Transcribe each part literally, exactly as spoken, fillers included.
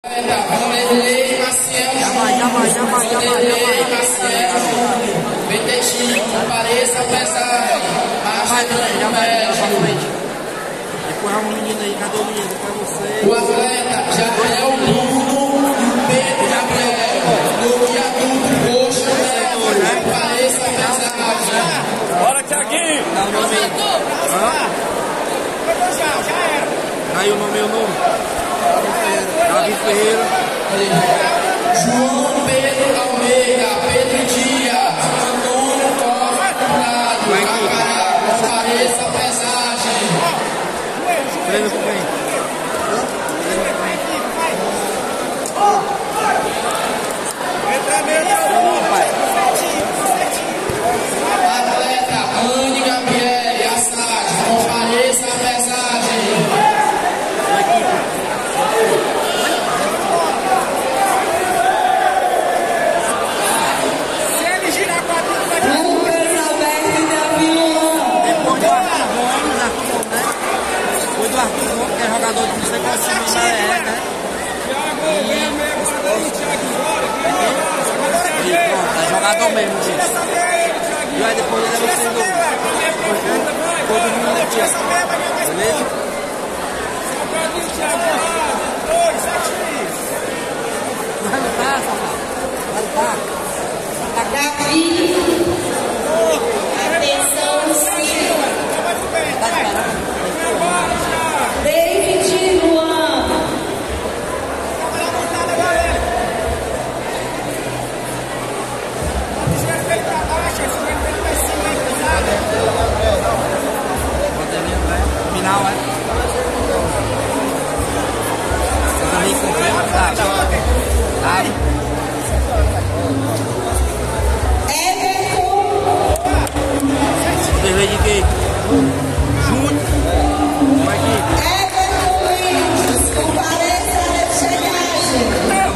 Vanderlei Maciel Vanderlei Maciel Betetinho, compareça a pesagem. Marcha médico. Depois é um menino aí, cadê o menino? Pra você. O atleta Jael Bruno e o Pedro Gabriel. No viaduto Coxa Médico, compareça a pesagem. Bora, Thiaguinho! Dá o nome aí. Aí o nome é o nome. Davi Ferreira. João Pedro Almeida, Pedro Dias, Antônio Costa Prado, Cacará, compareça a pesagem. Treino com quem? Entra mesmo, pai. Atleta Anne Gabriele Assad, compareça a pesagem. Que é jogador de não sei qual time é, né? E pronto, é jogador mesmo, gente. E aí depois ele deve ser do... Todo mundo aqui, ó. Beleza? Vai lutar, Safado. Vai lutar. Davi. Atenção, sim. Tá esperando? David Luan. Final, é? Vocês ali com tá? Tá? Everton. Poder de quê? Júnior. Como é que? Everton Luiz. Compareça à chegagem.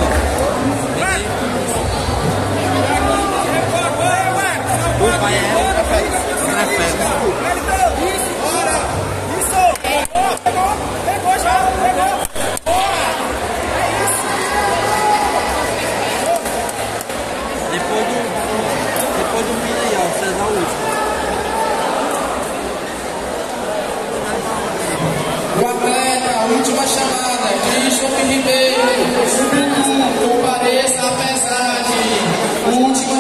O pai é prefere. Depois do, depois do menino aí, ó, César Augusto. O atleta, a última chamada, Christopher Ribeiro, compareça a pesagem. Última